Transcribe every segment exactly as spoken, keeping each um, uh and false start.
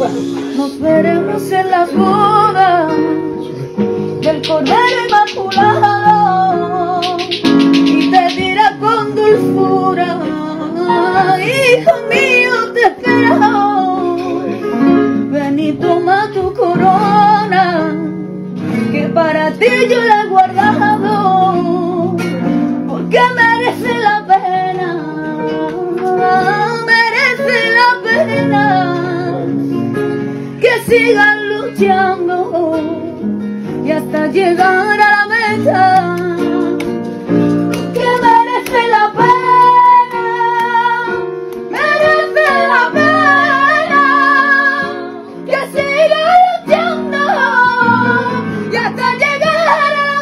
Nos veremos en las bodas del Cordero Inmaculado y te dirá con dulzura: hijo mío, te espero. Ven y toma tu corona, que para ti yo la he guardado, porque merece la pena, merece la pena que sigan luchando y hasta llegar a la meta, que merece la pena, merece la pena que sigan luchando y hasta llegar a la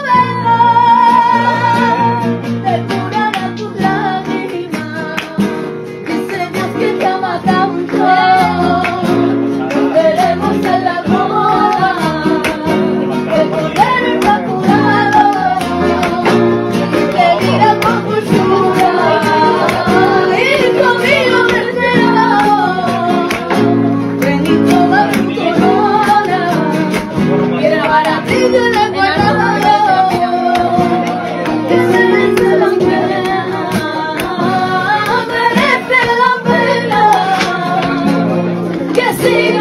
meta. Te curará tus lágrimas, dice Dios que te ama tanto. Nos veremos en la boda del Cordero Inmaculado y te dirá con dulzura: hijo mío, te espero. Ven y toma tu corona, que para ti yo la he guardado, que merece la pena, merece la pena que siga